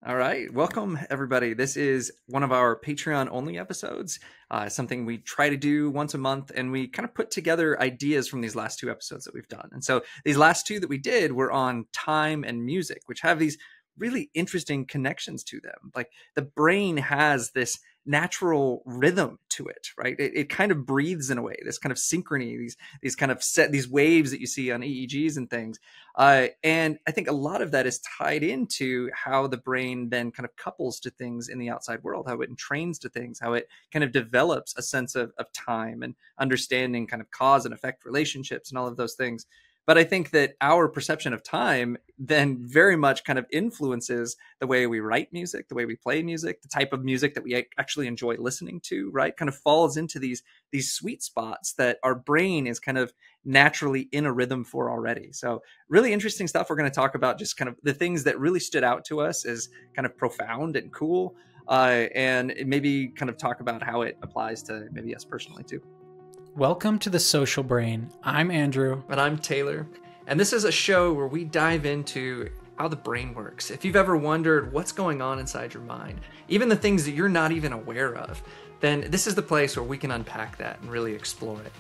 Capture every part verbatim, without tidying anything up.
All right. Welcome, everybody. This is one of our Patreon only episodes, uh, something we try to do once a month. And we kind of put together ideas from these last two episodes that we've done. And so these last two that we did were on time and music, which have these really interesting connections to them. Like the brain has this natural rhythm to it, right? It, it kind of breathes in a way, this kind of synchrony, these these kind of set these waves that you see on E E Gs and things. Uh, and I think a lot of that is tied into how the brain then kind of couples to things in the outside world, how it entrains to things, how it kind of develops a sense of, of time and understanding kind of cause and effect relationships and all of those things. But I think that our perception of time then very much kind of influences the way we write music, the way we play music, the type of music that we actually enjoy listening to, right? Kind of falls into these, these sweet spots that our brain is kind of naturally in a rhythm for already. So really interesting stuff. We're going to talk about just kind of the things that really stood out to us as kind of profound and cool, uh, and maybe kind of talk about how it applies to maybe us personally too. Welcome to The Social Brain. I'm Andrew. And I'm Taylor. And this is a show where we dive into how the brain works. If you've ever wondered what's going on inside your mind, even the things that you're not even aware of, then this is the place where we can unpack that and really explore it.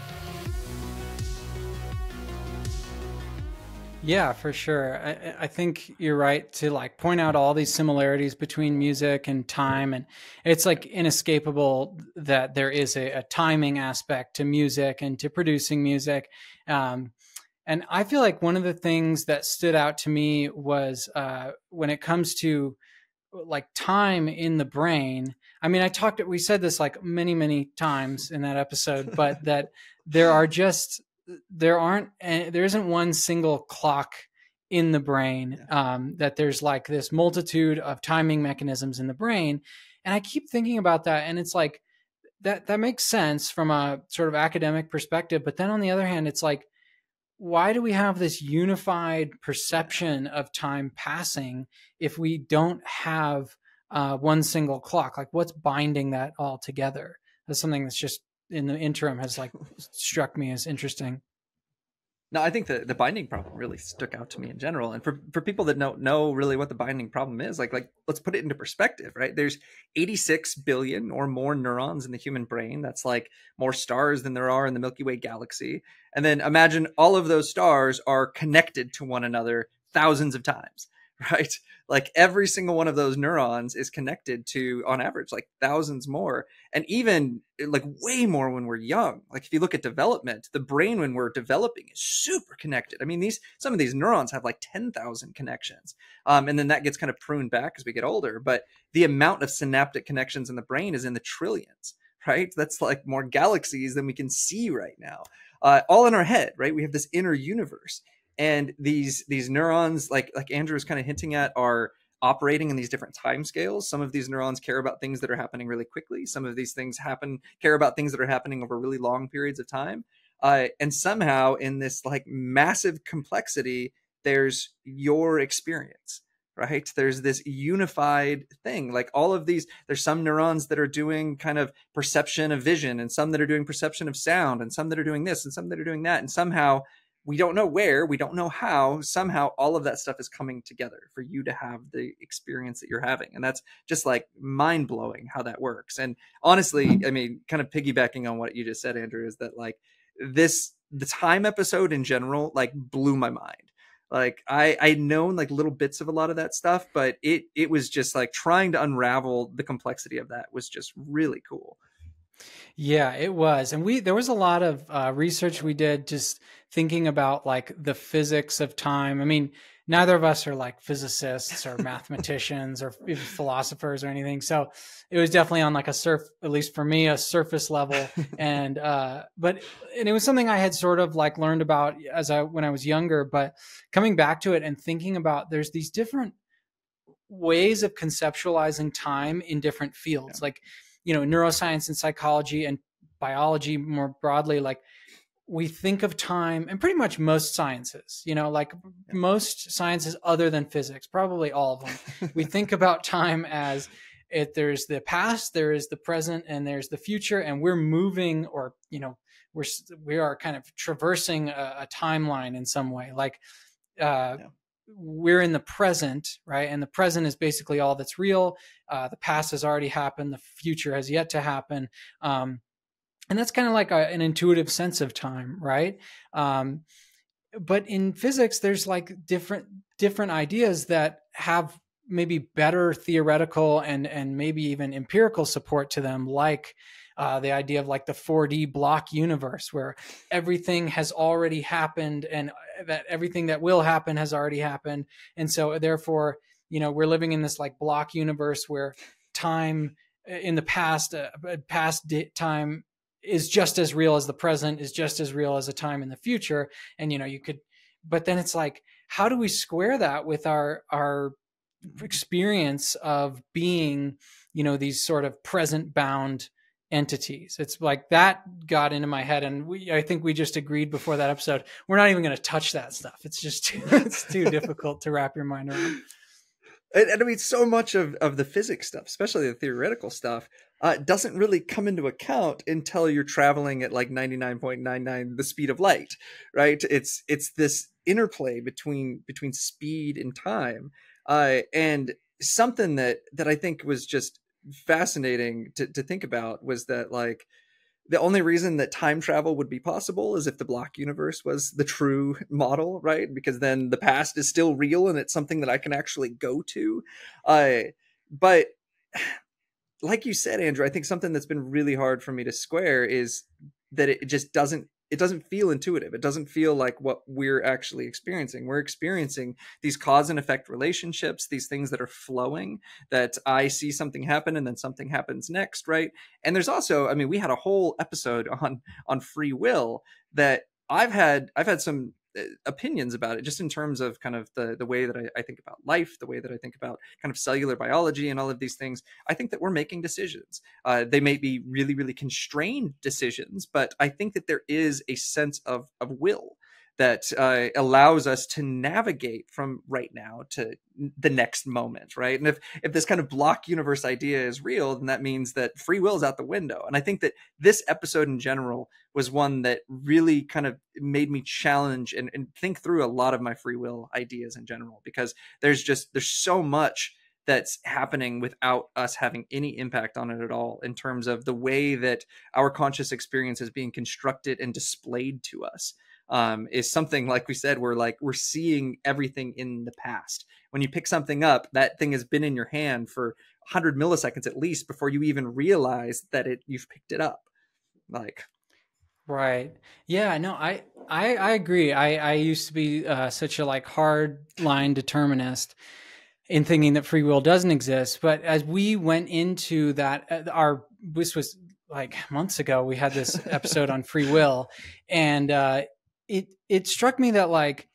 Yeah, for sure. I, I think you're right to like point out all these similarities between music and time. And it's like inescapable that there is a, a timing aspect to music and to producing music. Um, and I feel like one of the things that stood out to me was uh, when it comes to like time in the brain. I mean, I talked, we said this like many, many times in that episode, but that there are just there aren't there isn't one single clock in the brain, um, that there's like this multitude of timing mechanisms in the brain. And I keep thinking about that. And it's like, that, that makes sense from a sort of academic perspective. But then on the other hand, it's like, why do we have this unified perception of time passing if we don't have uh, one single clock? Like what's binding that all together? That's something that's just in the interim has like struck me as interesting. No, I think the, the binding problem really stuck out to me in general. And for, for people that don't know really what the binding problem is, like, like let's put it into perspective, right? There's eighty-six billion or more neurons in the human brain. That's like more stars than there are in the Milky Way galaxy. And then imagine all of those stars are connected to one another thousands of times, right? Like every single one of those neurons is connected to, on average, like thousands more. And even like way more when we're young. Like if you look at development, the brain when we're developing is super connected. I mean, these some of these neurons have like ten thousand connections. Um, and then that gets kind of pruned back as we get older. But the amount of synaptic connections in the brain is in the trillions, right? That's like more galaxies than we can see right now. Uh, all in our head, right? We have this inner universe. And these these neurons, like like Andrew was kind of hinting at, are operating in these different time scales. Some of these neurons care about things that are happening really quickly. Some of these things happen care about things that are happening over really long periods of time. Uh, and somehow in this like massive complexity, there's your experience, right? There's this unified thing. Like all of these, there's some neurons that are doing kind of perception of vision, and some that are doing perception of sound, and some that are doing this, and some that are doing that. And somehow, we don't know where, we don't know how, somehow all of that stuff is coming together for you to have the experience that you're having. And that's just like mind blowing how that works. And honestly, I mean, kind of piggybacking on what you just said, Andrew, is that like this, the time episode in general, like blew my mind. Like I, I'd known like little bits of a lot of that stuff, but it, it was just like trying to unravel the complexity of that was just really cool. Yeah, it was. And we, there was a lot of uh, research we did just thinking about like the physics of time. I mean, neither of us are like physicists or mathematicians or even philosophers or anything. So it was definitely on like a surf, at least for me, a surface level. And, uh, but, and it was something I had sort of like learned about as I, when I was younger, but coming back to it and thinking about there's these different ways of conceptualizing time in different fields. Yeah. Like, you know, neuroscience and psychology and biology more broadly, like we think of time, and pretty much most sciences, you know, like most sciences other than physics, probably all of them, we think about time as it, there's the past, there is the present, and there's the future, and we're moving, or, you know, we're, we are kind of traversing a, a timeline in some way. Like, uh, yeah. we're in the present, right? And the present is basically all that's real. Uh, the past has already happened. The future has yet to happen. Um, and that's kind of like a, an intuitive sense of time, right? Um, but in physics, there's like different different ideas that have maybe better theoretical and and maybe even empirical support to them, like uh, the idea of like the four D block universe, where everything has already happened and that everything that will happen has already happened. And so therefore, you know, we're living in this like block universe where time in the past, uh, past time is just as real as the present, is just as real as a time in the future. And, you know, you could, but then it's like, how do we square that with our, our experience of being, you know, these sort of present bound entities? It's like that got into my head, and we I think we just agreed before that episode we're not even going to touch that stuff. It's just too, it's too difficult to wrap your mind around. And, and I mean, so much of, of the physics stuff, especially the theoretical stuff, uh, doesn't really come into account until you're traveling at like ninety-nine point nine nine the speed of light, right? It's it's this interplay between between speed and time, uh, and something that that I think was just fascinating to, to think about was that like the only reason that time travel would be possible is if the block universe was the true model, right? Because then the past is still real and it's something that I can actually go to. Uh, but like you said, Andrew, I think something that's been really hard for me to square is that it just doesn't it doesn't feel intuitive. It doesn't feel like what we're actually experiencing. We're experiencing these cause and effect relationships, these things that are flowing, that I see something happen and then something happens next, right? And there's also, I mean, we had a whole episode on on free will that I've had I've had some opinions about it, just in terms of kind of the the way that I, I think about life, the way that I think about kind of cellular biology and all of these things. I think that we're making decisions. Uh, they may be really, really constrained decisions, but I think that there is a sense of of will that uh, allows us to navigate from right now to the next moment, right? And if if this kind of block universe idea is real, then that means that free will is out the window. And I think that this episode in general was one that really kind of made me challenge and, and think through a lot of my free will ideas in general, because there's just there's so much that's happening without us having any impact on it at all, in terms of the way that our conscious experience is being constructed and displayed to us. Um, is something, like we said, we're like, we're seeing everything in the past. When you pick something up, that thing has been in your hand for one hundred milliseconds at least before you even realize that it you've picked it up. Like, right. Yeah, no, I, I, I agree. I, I used to be uh, such a like hard line determinist in thinking that free will doesn't exist. But as we went into that, uh, our, this was like months ago, we had this episode on free will, and uh, it, it struck me that like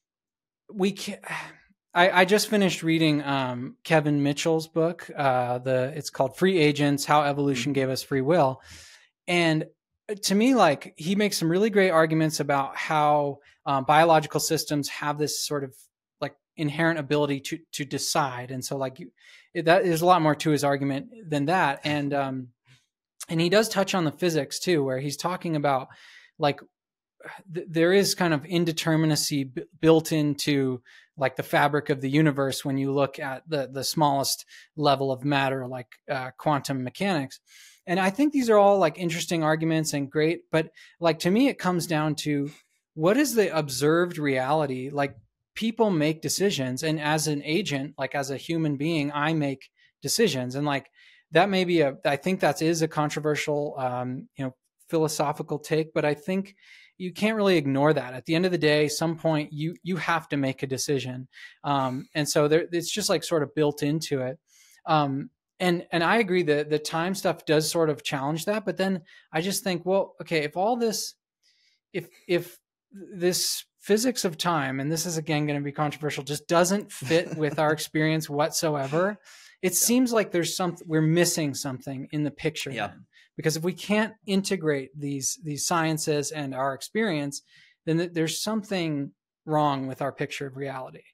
we can I, I just finished reading um, Kevin Mitchell's book. Uh, the it's called Free Agents: How Evolution Gave Us Free Will. And to me, like, he makes some really great arguments about how um, biological systems have this sort of like inherent ability to to decide. And so, like, you, that there's a lot more to his argument than that. And um, and he does touch on the physics too, where he's talking about like th- there is kind of indeterminacy b- built into like the fabric of the universe when you look at the the smallest level of matter, like uh, quantum mechanics. And I think these are all like interesting arguments and great, but like to me, it comes down to what is the observed reality? Like, people make decisions, and as an agent, like as a human being, I make decisions, and like that may be a. I think that is a controversial, um, you know, philosophical take, but I think you can't really ignore that. At the end of the day, some point you you have to make a decision, um, and so there, it's just like sort of built into it. Um, And and I agree that the time stuff does sort of challenge that, but then I just think, well, okay, if all this, if if this physics of time, and this is again going to be controversial, just doesn't fit with our experience whatsoever, it yeah. seems like there's something we're missing something in the picture. Yeah. Then. Because if we can't integrate these these sciences and our experience, then there's something wrong with our picture of reality.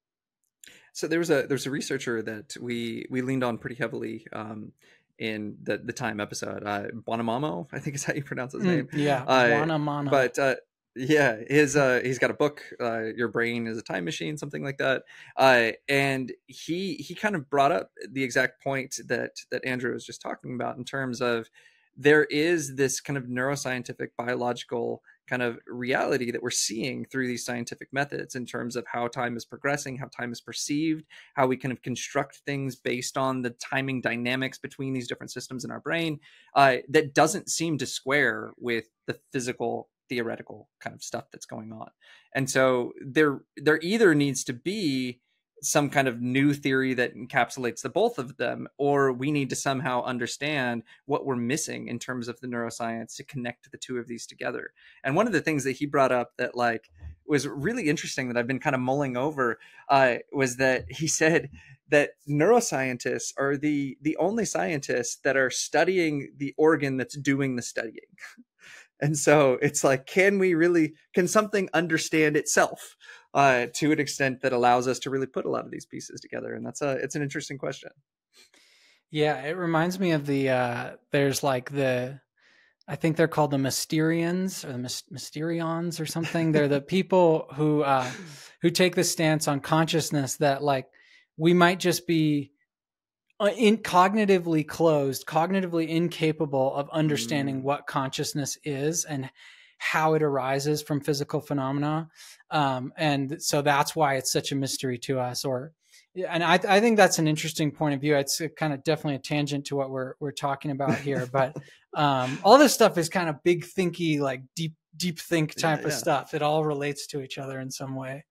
So there was a there's a researcher that we we leaned on pretty heavily um, in the the time episode. Uh, Bonamamo, I think is how you pronounce his name. Mm, yeah, uh, Bonamamo. But uh, Yeah, his uh he's got a book, uh Your Brain is a Time Machine, something like that. Uh and he he kind of brought up the exact point that that Andrew was just talking about, in terms of there is this kind of neuroscientific biological kind of reality that we're seeing through these scientific methods, in terms of how time is progressing, how time is perceived, how we kind of construct things based on the timing dynamics between these different systems in our brain, uh, that doesn't seem to square with the physical theoretical kind of stuff that's going on. And so there there either needs to be some kind of new theory that encapsulates the both of them, or we need to somehow understand what we're missing in terms of the neuroscience to connect the two of these together. And one of the things that he brought up that like was really interesting that I've been kind of mulling over, uh, was that he said that neuroscientists are the the only scientists that are studying the organ that's doing the studying. And so it's like, can we really, can something understand itself uh, to an extent that allows us to really put a lot of these pieces together? And that's a, it's an interesting question. Yeah, it reminds me of the, uh, there's like the, I think they're called the Mysterians or the Mysterions or something. They're the people who, uh, who take the stance on consciousness that like, we might just be in cognitively closed, cognitively incapable of understanding mm. what consciousness is and how it arises from physical phenomena. Um, and so that's why it's such a mystery to us. Or, and I, I think that's an interesting point of view. It's kind of definitely a tangent to what we're we're talking about here. But um, all this stuff is kind of big thinky, like deep deep think type yeah, of yeah. stuff. It all relates to each other in some way.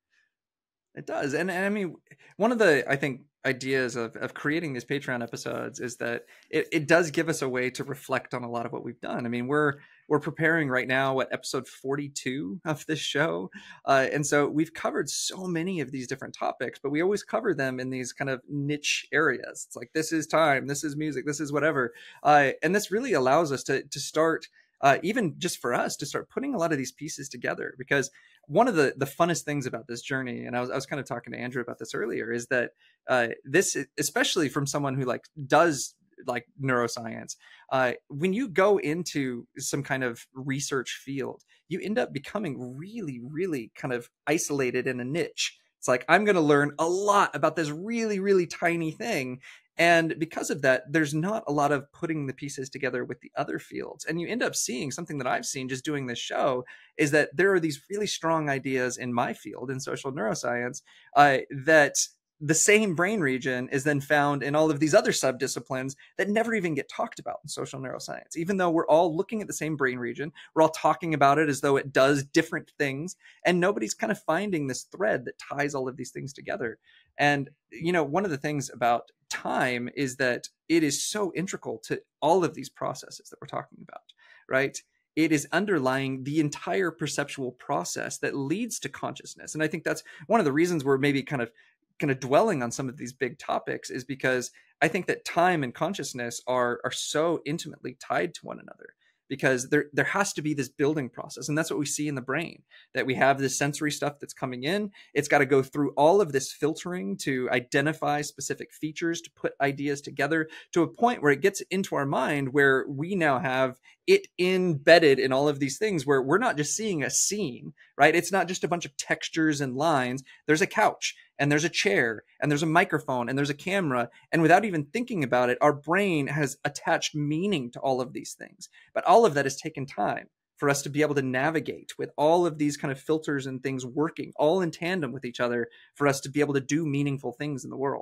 It does. And, and I mean, one of the, I think, ideas of, of creating these Patreon episodes is that it, it does give us a way to reflect on a lot of what we've done. I mean, we're we're preparing right now, what, episode forty-two of this show. Uh, and so we've covered so many of these different topics, but we always cover them in these kind of niche areas. It's like, this is time, this is music, this is whatever. Uh, and this really allows us to to start, uh, even just for us, to start putting a lot of these pieces together. Because one of the, the funnest things about this journey, and I was, I was kind of talking to Andrew about this earlier, is that uh, this, especially from someone who like does like neuroscience, uh, when you go into some kind of research field, you end up becoming really, really kind of isolated in a niche. It's like, I'm going to learn a lot about this really, really tiny thing. And because of that, there's not a lot of putting the pieces together with the other fields. And you end up seeing something that I've seen just doing this show, is that there are these really strong ideas in my field, in social neuroscience, uh, that the same brain region is then found in all of these other subdisciplines that never even get talked about in social neuroscience. Even though we're all looking at the same brain region, we're all talking about it as though it does different things, and nobody's kind of finding this thread that ties all of these things together. And, you know, one of the things about time is that it is so integral to all of these processes that we're talking about, right? It is underlying the entire perceptual process that leads to consciousness. And I think that's one of the reasons we're maybe kind of kind of dwelling on some of these big topics, is because I think that time and consciousness are are so intimately tied to one another. Because there there has to be this building process. And that's what we see in the brain, that we have this sensory stuff that's coming in. It's got to go through all of this filtering to identify specific features, to put ideas together to a point where it gets into our mind, where we now have it embedded in all of these things, where we're not just seeing a scene, right? It's not just a bunch of textures and lines. There's a couch, and there's a chair, and there's a microphone, and there's a camera. And without even thinking about it, our brain has attached meaning to all of these things. But all of that has taken time for us to be able to navigate with all of these kind of filters and things working all in tandem with each other, for us to be able to do meaningful things in the world.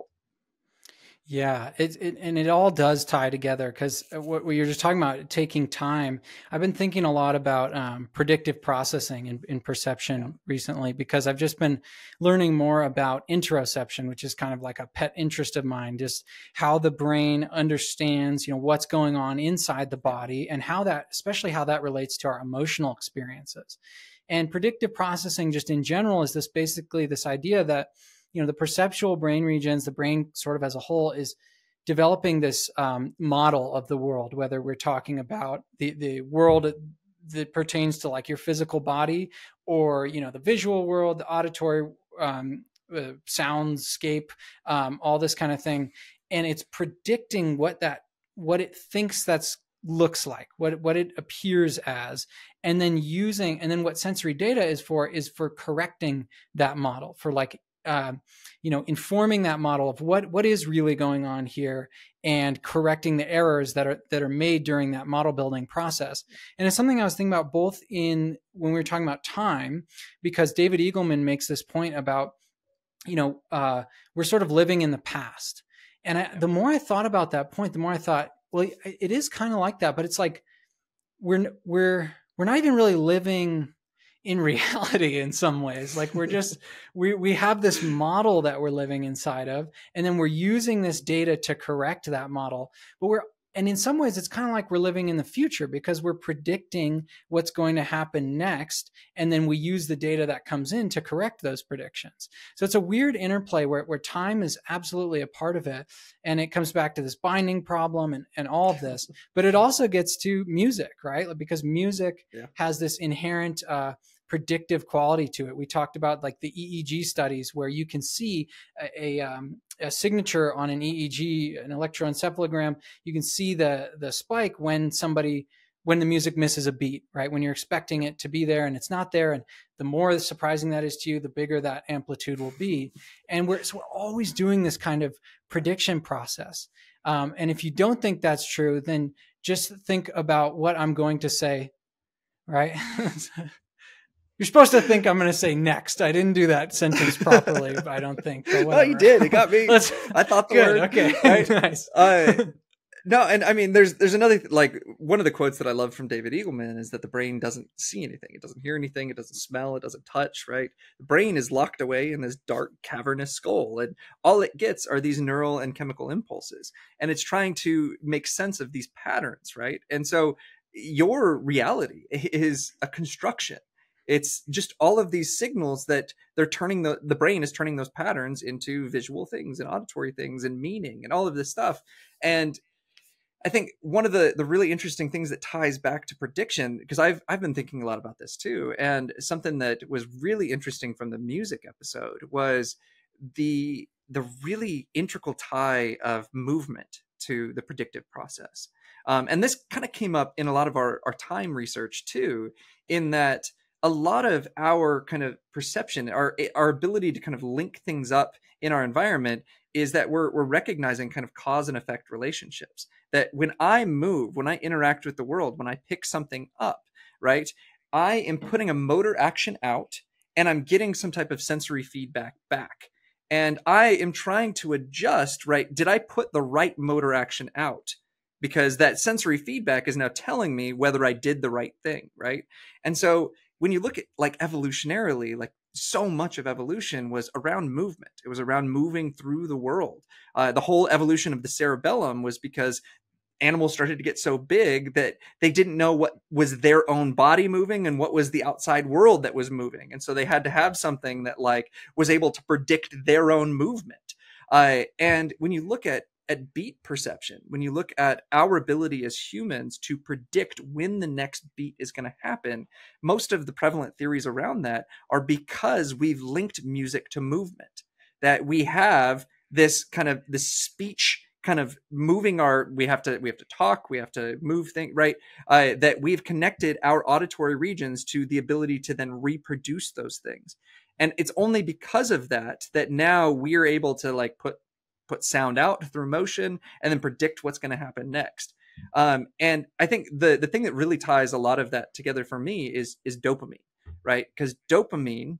Yeah, it, it and it all does tie together, because what, what you're just talking about, taking time. I've been thinking a lot about um, predictive processing in, in perception yeah. recently, because I've just been learning more about interoception, which is kind of like a pet interest of mine, just how the brain understands, you know, what's going on inside the body, and how that, especially how that relates to our emotional experiences. And predictive processing, just in general, is this basically this idea that, you know, the perceptual brain regions, the brain sort of as a whole, is developing this um, model of the world, whether we're talking about the, the world that pertains to like your physical body, or, you know, the visual world, the auditory um, uh, soundscape, um, all this kind of thing. And it's predicting what that, what it thinks that's looks like, what, what it appears as. and then using, and then what sensory data is for is for correcting that model, for like, uh, you know, informing that model of what, what is really going on here and correcting the errors that are, that are made during that model building process. And it's something I was thinking about both in, when we were talking about time, because David Eagleman makes this point about, you know, uh, we're sort of living in the past. And I, the more I thought about that point, the more I thought, well, it is kind of like that, but it's like, we're, we're, we're not even really living in reality in some ways. Like we're just, we, we have this model that we're living inside of, and then we're using this data to correct that model. But we're, and in some ways it's kind of like we're living in the future because we're predicting what's going to happen next. And then we use the data that comes in to correct those predictions. So it's a weird interplay where, where time is absolutely a part of it. And it comes back to this binding problem and, and all of this, but it also gets to music, right? Because music yeah. has this inherent, uh, predictive quality to it. We talked about like the E E G studies where you can see a, a, um, a signature on an E E G, an electroencephalogram. You can see the, the spike when somebody, when the music misses a beat, right? When you're expecting it to be there and it's not there. And the more surprising that is to you, the bigger that amplitude will be. And we're, so we're always doing this kind of prediction process. Um, and if you don't think that's true, then just think about what I'm going to say, right? You're supposed to think I'm going to say next. I didn't do that sentence properly, but I don't think. Oh, you did. It got me. Let's, I thought the good, word. Okay. Right? Nice. Uh, no, and I mean, there's there's another, like, one of the quotes that I love from David Eagleman is that the brain doesn't see anything. It doesn't hear anything. It doesn't smell. It doesn't touch, right? The brain is locked away in this dark, cavernous skull. And all it gets are these neural and chemical impulses. And it's trying to make sense of these patterns, right? And so your reality is a construction. It's just all of these signals that they're turning, the, the brain is turning those patterns into visual things and auditory things and meaning and all of this stuff. And I think one of the, the really interesting things that ties back to prediction, because I've, I've been thinking a lot about this too. And something that was really interesting from the music episode was the, the really integral tie of movement to the predictive process. Um, and this kind of came up in a lot of our, our time research too, in that a lot of our kind of perception, our our ability to kind of link things up in our environment is that we're we're recognizing kind of cause and effect relationships. That when I move, when I interact with the world, when I pick something up, right, I am putting a motor action out and I'm getting some type of sensory feedback back. And I am trying to adjust, right? Did I put the right motor action out? Because that sensory feedback is now telling me whether I did the right thing, right? And so when you look at, like, evolutionarily, like, so much of evolution was around movement. It was around moving through the world. Uh, the whole evolution of the cerebellum was because animals started to get so big that they didn't know what was their own body moving and what was the outside world that was moving. And so they had to have something that, like, was able to predict their own movement. Uh, and when you look at at beat perception, when you look at our ability as humans to predict when the next beat is going to happen, most of the prevalent theories around that are because we've linked music to movement, that we have this kind of this speech kind of moving our, we have to, we have to talk, we have to move things, right? Uh, that we've connected our auditory regions to the ability to then reproduce those things. And it's only because of that, that now we're able to, like, put put sound out through motion and then predict what's going to happen next. Um, and I think the, the thing that really ties a lot of that together for me is, is dopamine, right? Because dopamine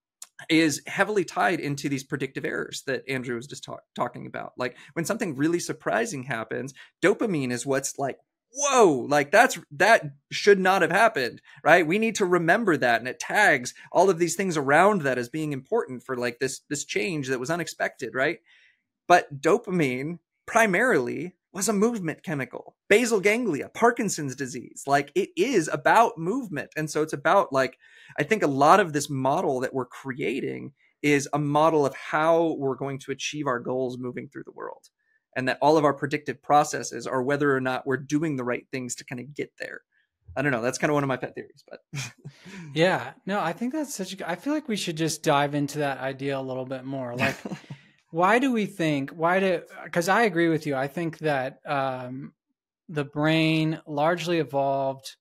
is heavily tied into these predictive errors that Andrew was just talk, talking about. Like, when something really surprising happens, dopamine is what's like, whoa, like that's, that should not have happened, right? We need to remember that. And it tags all of these things around that as being important for, like, this, this change that was unexpected, right? But dopamine primarily was a movement chemical. Basal ganglia, Parkinson's disease, like, it is about movement. And so it's about, like, I think a lot of this model that we're creating is a model of how we're going to achieve our goals moving through the world. And that all of our predictive processes are whether or not we're doing the right things to kind of get there. I don't know. That's kind of one of my pet theories, but yeah, no, I think that's such a, I feel like we should just dive into that idea a little bit more. Like, why do we think, why do, because I agree with you. I think that um, the brain largely evolved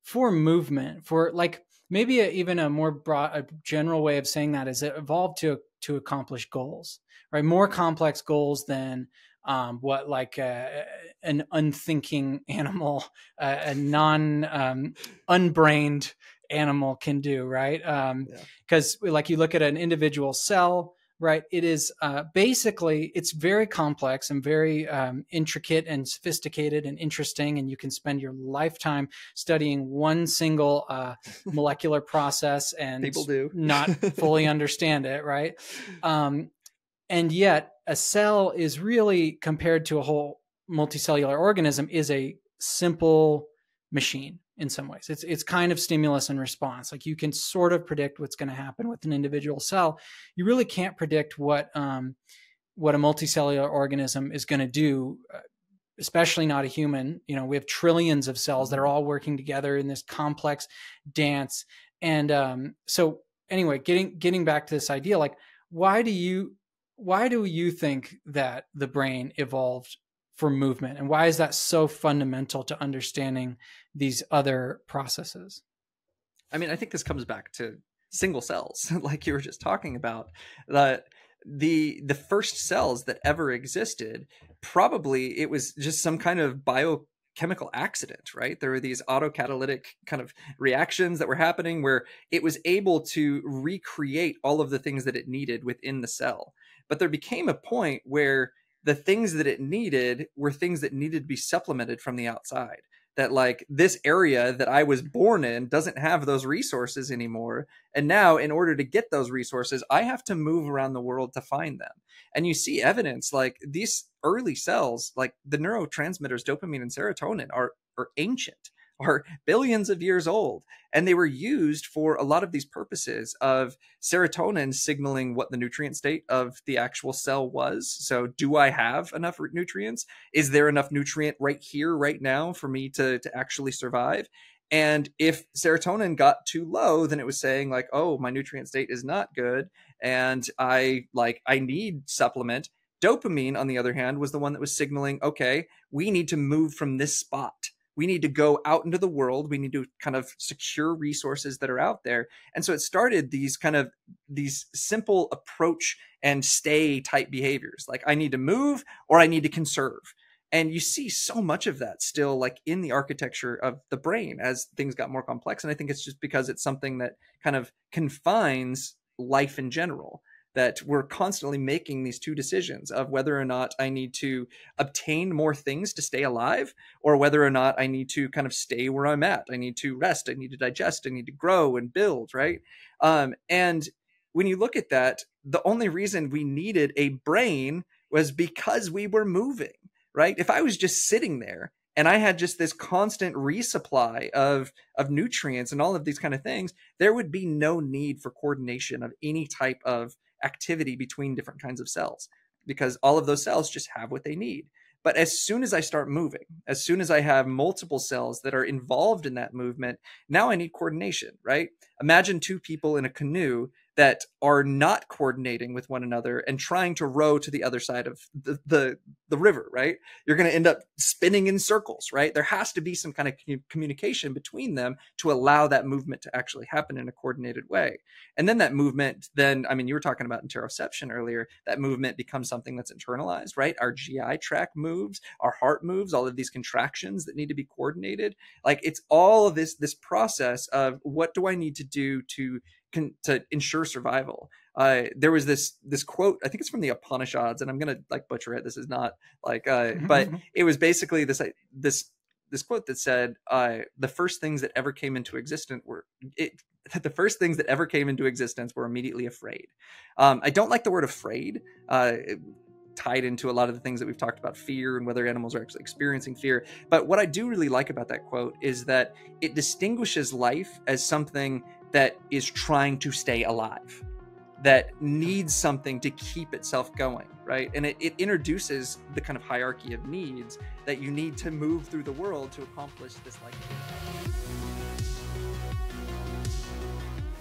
for movement, for like maybe a, even a more broad, a general way of saying that is it evolved to to accomplish goals, right? More complex goals than um, what like a, an unthinking animal, a, a non um, unbrained animal can do, right? Um, because yeah. like you look at an individual cell, right? It is uh, basically, it's very complex and very um, intricate and sophisticated and interesting. And you can spend your lifetime studying one single uh, molecular process and people do not fully understand it, right? Um, and yet a cell is really, compared to a whole multicellular organism, is a simple machine in some ways. It's it's kind of stimulus and response. Like you can sort of predict what's going to happen with an individual cell. You really can't predict what um, what a multicellular organism is going to do, especially not a human. You know, we have trillions of cells that are all working together in this complex dance. And um, so anyway, getting getting back to this idea, like why do you why do you think that the brain evolved for movement, and why is that so fundamental to understanding these other processes? I mean, I think this comes back to single cells, like you were just talking about. The the the first cells that ever existed, probably it was just some kind of biochemical accident, right? There were these autocatalytic kind of reactions that were happening where it was able to recreate all of the things that it needed within the cell. But there became a point where the things that it needed were things that needed to be supplemented from the outside. That like this area that I was born in doesn't have those resources anymore. And now in order to get those resources, I have to move around the world to find them. And you see evidence like these early cells, like the neurotransmitters dopamine and serotonin are, are ancient, are billions of years old. And they were used for a lot of these purposes of serotonin signaling what the nutrient state of the actual cell was. So do I have enough nutrients? Is there enough nutrient right here, right now for me to, to actually survive? And if serotonin got too low, then it was saying like, oh, my nutrient state is not good. And I like, I need supplement. Dopamine, on the other hand, was the one that was signaling, okay, we need to move from this spot. We need to go out into the world. We need to kind of secure resources that are out there. And so it started these kind of these simple approach and stay type behaviors. Like I need to move or I need to conserve. And you see so much of that still like in the architecture of the brain as things got more complex. And I think it's just because it's something that kind of confines life in general. That we're constantly making these two decisions of whether or not I need to obtain more things to stay alive, or whether or not I need to kind of stay where I'm at. I need to rest. I need to digest. I need to grow and build, right? Um, and when you look at that, the only reason we needed a brain was because we were moving, right? If I was just sitting there and I had just this constant resupply of, of nutrients and all of these kind of things, there would be no need for coordination of any type of activity between different kinds of cells, because all of those cells just have what they need. But as soon as I start moving, as soon as I have multiple cells that are involved in that movement, now I need coordination, right? Imagine two people in a canoe that are not coordinating with one another and trying to row to the other side of the, the, the river, right? You're going to end up spinning in circles, right? There has to be some kind of communication between them to allow that movement to actually happen in a coordinated way. And then that movement, then, I mean, you were talking about interoception earlier, that movement becomes something that's internalized, right? Our G I tract moves, our heart moves, all of these contractions that need to be coordinated. Like it's all of this, this process of what do I need to do to Can, to ensure survival. Uh, there was this this quote, I think it's from the Upanishads, and I'm gonna like butcher it. This is not like, uh, but it was basically this this this quote that said, uh, "The first things that ever came into existence were it, the first things that ever came into existence were immediately afraid." Um, I don't like the word afraid. Uh, it, tied into a lot of the things that we've talked about, fear and whether animals are actually experiencing fear. But what I do really like about that quote is that it distinguishes life as something that is trying to stay alive, that needs something to keep itself going, right? And it, it introduces the kind of hierarchy of needs that you need to move through the world to accomplish this like.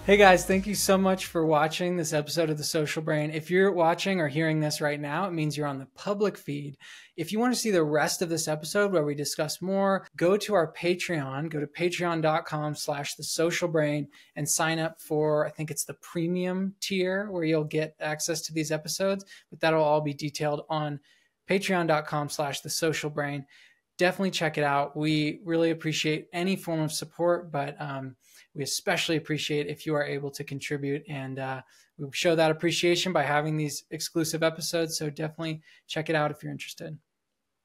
Hey guys, thank you so much for watching this episode of The Social Brain. If you're watching or hearing this right now, it means you're on the public feed. If you want to see the rest of this episode where we discuss more, go to our Patreon, go to patreon.com slash The Social Brain and sign up for, I think it's the premium tier where you'll get access to these episodes, but that'll all be detailed on patreon.com slash The Social Brain. Definitely check it out. We really appreciate any form of support, but um, we especially appreciate if you are able to contribute, and uh, we show that appreciation by having these exclusive episodes. So definitely check it out if you're interested.